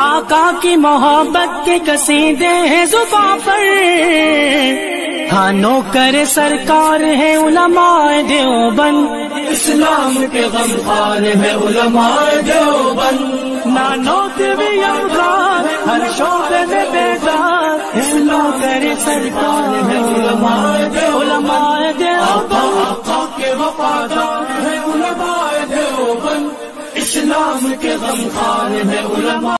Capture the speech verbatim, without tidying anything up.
आका की मोहब्बत के कसीदे हैं जुबां पर। हाँ नौकर सरकार है उलमाए देवबंद, इस्लाम के गमखार है उलमाए देवबंद। ना नौत भी अवगार हर शोबे में बेदार, नौकर सरकार है उलमाए देवबंद। आका के वफादार है उलमाए देवबंद, इस्लाम के गमखार है उलमा।